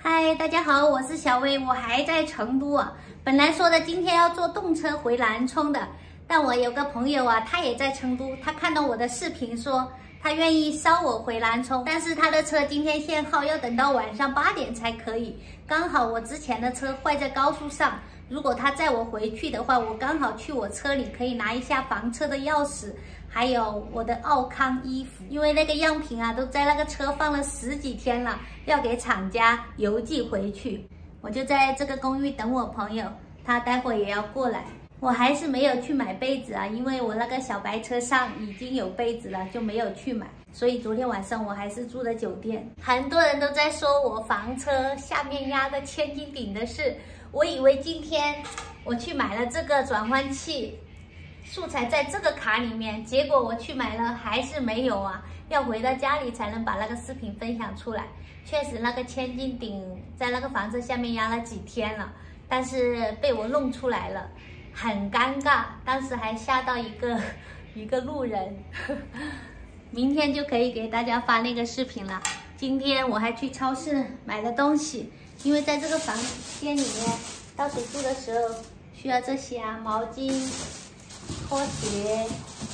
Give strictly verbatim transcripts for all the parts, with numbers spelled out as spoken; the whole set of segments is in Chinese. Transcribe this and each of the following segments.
嗨，大家好，我是小薇，我还在成都啊。本来说的今天要坐动车回南充的，但我有个朋友啊，他也在成都，他看到我的视频说他愿意捎我回南充，但是他的车今天限号要等到晚上八点才可以，刚好我之前的车坏在高速上，如果他载我回去的话，我刚好去我车里可以拿一下房车的钥匙，还有我的奥康衣服，因为那个样品啊都在那个车放了十几天了，要给厂家邮寄回去。我就在这个公寓等我朋友，他待会也要过来。我还是没有去买被子啊，因为我那个小白车上已经有被子了，就没有去买。所以昨天晚上我还是住的酒店。很多人都在说我房车下面压个千斤顶的事，我以为今天我去买了这个转换器，素材在这个卡里面，结果我去买了还是没有啊，要回到家里才能把那个视频分享出来。确实那个千斤顶在那个房车下面压了几天了，但是被我弄出来了，很尴尬，当时还吓到一个一个路人。明天就可以给大家发那个视频了。今天我还去超市买了东西，因为在这个房间里面倒水住的时候需要这些啊，毛巾、拖鞋，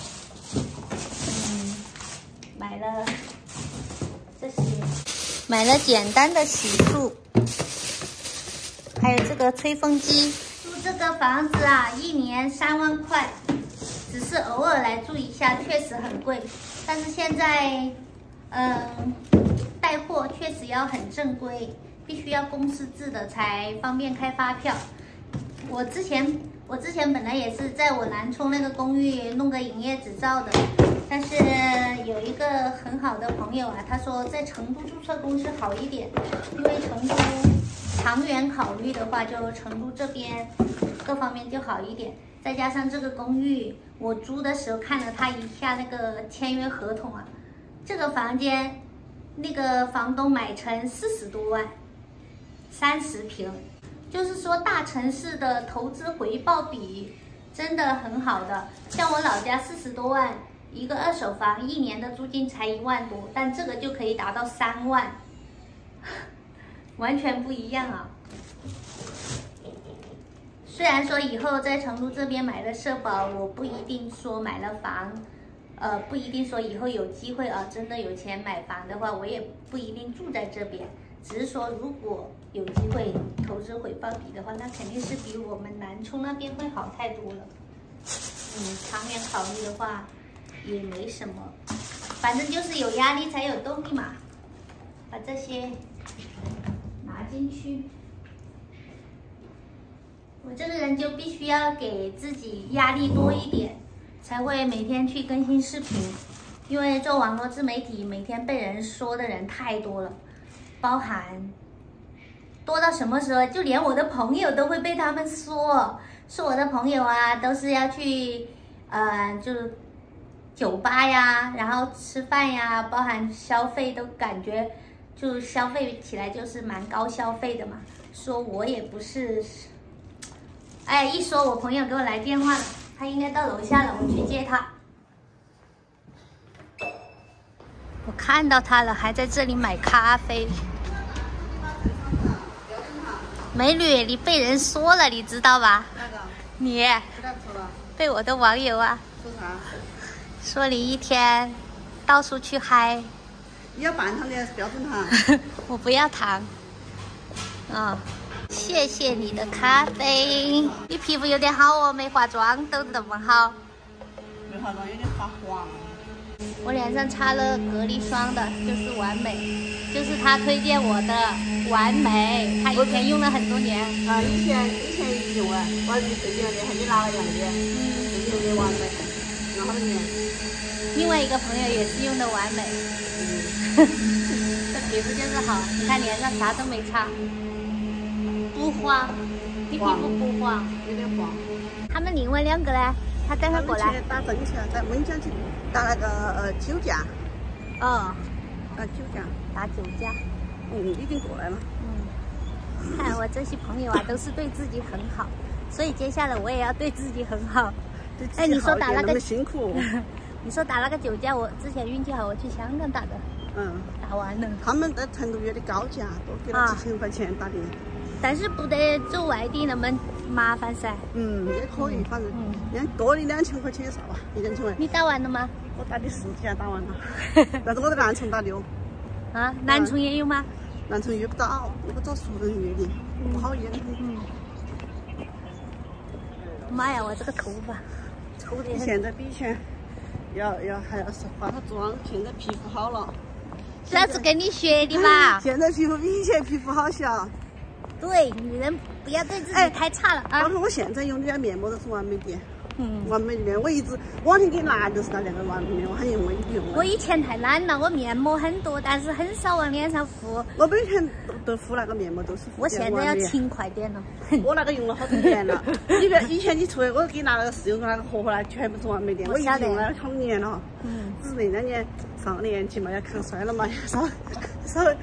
嗯，买了这些，买了简单的洗漱，还有这个吹风机。住这个房子啊，一年三万块，只是偶尔来住一下，确实很贵。但是现在，嗯，带货确实要很正规，必须要公司制的才方便开发票。我之前我之前本来也是在我南充那个公寓弄个营业执照的，但是有一个很好的朋友啊，他说在成都注册公司好一点，因为成都长远考虑的话，就成都这边各方面就好一点。再加上这个公寓，我租的时候看了他一下那个签约合同啊，这个房间那个房东买成四十多万，三十平，就是说大城市的投资回报比真的很好的。像我老家四十多万一个二手房，一年的租金才一万多，但这个就可以达到三万，完全不一样啊。虽然说以后在成都这边买了社保，我不一定说买了房，呃，不一定说以后有机会啊，真的有钱买房的话，我也不一定住在这边。只是说如果有机会投资回报比的话，那肯定是比我们南充那边会好太多了。嗯，长远考虑的话也没什么，反正就是有压力才有动力嘛。把这些拿进去。我这个人就必须要给自己压力多一点，才会每天去更新视频。因为做网络自媒体，每天被人说的人太多了，包含多到什么时候，就连我的朋友都会被他们说，说我的朋友啊，都是要去，呃，就是酒吧呀，然后吃饭呀，包含消费都感觉就消费起来就是蛮高消费的嘛。说我也不是。哎，一说我朋友给我来电话了，他应该到楼下了，我去接他。我看到他了，还在这里买咖啡。美女，你被人说了，你知道吧？ 哪个？ 你被我的网友啊说啥？ 说你一天到处去嗨。 你要半糖的还是标准糖？ 我不要糖。嗯。谢谢你的咖啡，你皮肤有点好哦，没化妆都这么好。 没化妆有点发黄。 我脸上擦了隔离霜的，就是完美，就是他推荐我的完美，他以前用了很多年。 啊，以前以前一直用啊，我还是推荐的，还给拿了样的，嗯，用的完美，用好多年。 另外一个朋友也是用的完美，嗯，这皮肤就是好，你看脸上啥都没擦。不慌，你皮肤不慌， 有点黄。 他们另外两个呢？他等会儿过来。 打针去，在温江去打那个呃酒驾。 哦。 打酒驾。 打酒驾。 嗯，已经过来了。 嗯。看我这些朋友啊，都是对自己很好，所以接下来我也要对自己很好。哎，你说打那个辛苦。 你说打那个酒驾，我之前运气好，我去香港打的。 嗯， 打完了。 他们在成都有的高价，多给了几千块钱打的。 但是不得走外地那么麻烦噻。 嗯，也可以，反正两多的两千块钱也少吧，一两千块。 你打完了吗？ 我打的四天打完了，但是我在南充打的哦。 啊，南充也有吗？ 南充约不到，我找熟人约的，不好约。 嗯。妈呀，我这个头发抽的。 现在比以前要要还要是化个妆，现在皮肤好了。 那是跟你学的吧？ 现在皮肤比以前皮肤好些。 对，女人不要对自己太差了啊！ 包括我现在用的面膜都是完美的， 嗯， 完美的面，我一直往天给拿就是那两个完美面，我还用我一用。 我以前太懒了，我面膜很多，但是很少往脸上敷。 我每天都都敷那个面膜，都是我现在要勤快点了。 我那个用了好多年了，你别以前你出来，我给拿那个试用那个盒回来，全部是完美的，我已经用了好多年了。嗯，只是那两年上了年纪嘛，要抗衰了嘛，要稍稍微。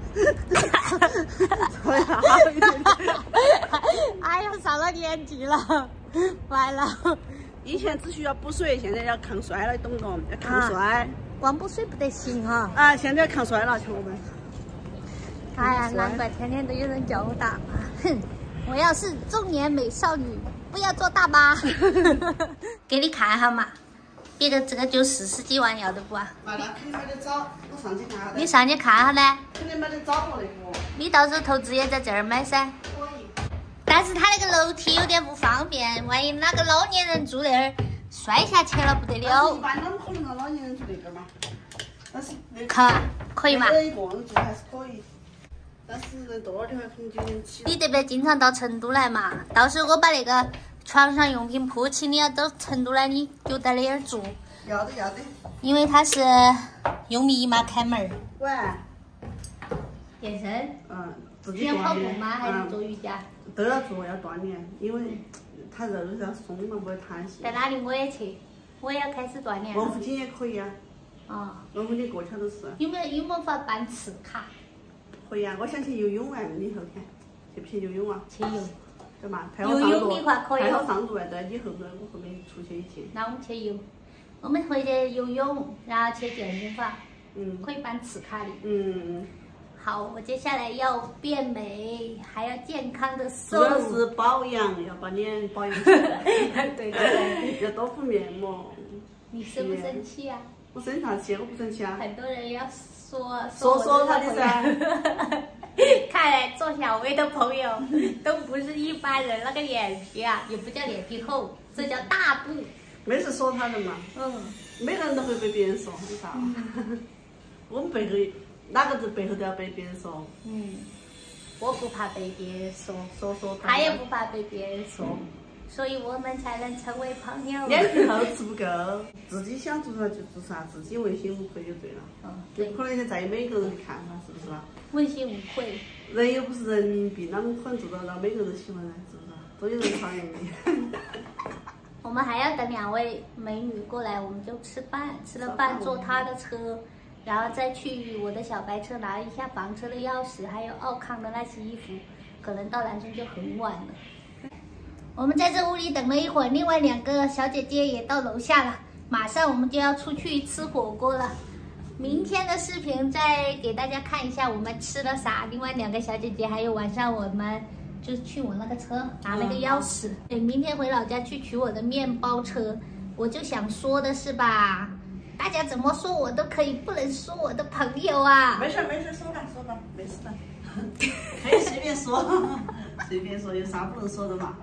稍微好一点。 哎呀，上了年纪了，完了。 以前只需要补水，现在要抗衰了，懂不懂？要抗衰。啊、 光补水不得行哈。 啊，现在要抗衰了，小伙伴。 哎呀，难怪天天都有人叫我大妈。哼，我要是中年美少女，不要做大妈。给你看哈嘛。别个这个就四十几万要得不啊？ 那肯定没得找，我上去看下。 你上去看下呢？ 肯定没得找过那个。 你到时候投资也在这儿买噻。可以。但是他那个楼梯有点不方便，万一哪个老年人住那儿摔下去了不得了。 一般他们可能让老年人住那边嘛。但是可可以嘛？ 一个人住还是可以。但是人多的话肯定就能起。 你得不得经常到成都来嘛？到时候我把那个。床上用品铺起，你要到成都来，你就在那儿住。 要的要的。 因为它是用密码开门。 喂。 健身。 嗯，自己需要跑步吗？还是嗯、 做瑜伽？ 都要做，要锻炼，因为它肉是要松嘛，不会弹性。 在哪里我也去，我也要开始锻炼。 王府井也可以啊。 啊。 王府井过桥都是。 有没有有没有法办次卡？ 可以啊，我想去游泳啊，你后天去不去游泳啊？ 去游。 对嘛？ 游泳的话可以。 派我上路啊，对，你后面我后面出去一起。 那我们去游，我们回去游泳，然后去健身房， 嗯， 可以办次卡的。 嗯。 好，我接下来要变美，还要健康的瘦。 主要是保养，要把脸保养起来。 对对对。 要多敷面膜。 你生不生气啊？ 我生啥气？我不生气啊。 很多人要说说说他的噻。 看来做小薇的朋友都不是一般人，那个脸皮啊，也不叫脸皮厚，这叫大度。 没事说他的嘛。 嗯。 每个人都会被别人说，你啥？嗯、我们背后哪个子背后都要被别人说。 嗯。我不怕被别人说， 说说他。 他也不怕被别人说，嗯、所以我们才能成为朋友。 脸皮厚吃不够，自己想做啥就做啥，自己问心无愧就对了。 嗯，对。 可能在意每个人的看法，是不是啦？ 问心无愧。 人又不是人民币，哪么可能做到让每个人都喜欢呢？是不是？都有人讨厌你。 我们还要等两位美女过来，我们就吃饭，吃了饭坐她的车，然后再去我的小白车拿一下房车的钥匙，还有奥康的那些衣服，可能到南充就很晚了。我们在这屋里等了一会儿，另外两个小姐姐也到楼下了，马上我们就要出去吃火锅了。明天的视频再给大家看一下我们吃了啥。另外两个小姐姐还有晚上我们就去我那个车拿那个钥匙。对，明天回老家去取我的面包车。我就想说的是吧，大家怎么说我都可以，不能说我的朋友啊。 没事没事，说吧说吧，没事的，可以随便说，随便说，有啥不能说的嘛？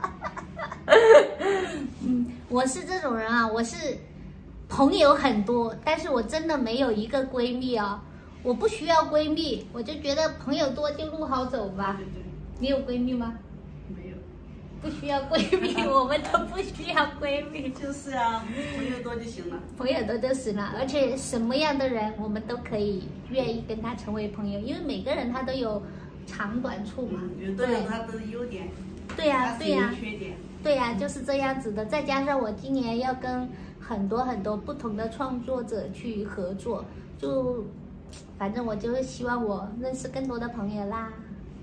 嗯，我是这种人啊，我是。朋友很多，但是我真的没有一个闺蜜啊，我不需要闺蜜，我就觉得朋友多就路好走吧。 对对。 你有闺蜜吗？ 没有。 不需要闺蜜，我们都不需要闺蜜。 就是啊，朋友多就行了。 朋友多就行了，而且什么样的人我们都可以愿意跟他成为朋友，因为每个人他都有长短处嘛， 嗯、都有他的优点。 对呀、啊，对呀、啊， 缺点。 对呀、啊，就是这样子的。再加上我今年要跟很多很多不同的创作者去合作，就反正我就是希望我认识更多的朋友啦。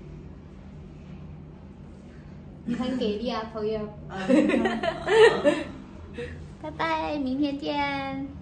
你很给力啊，朋友！拜拜，明天见。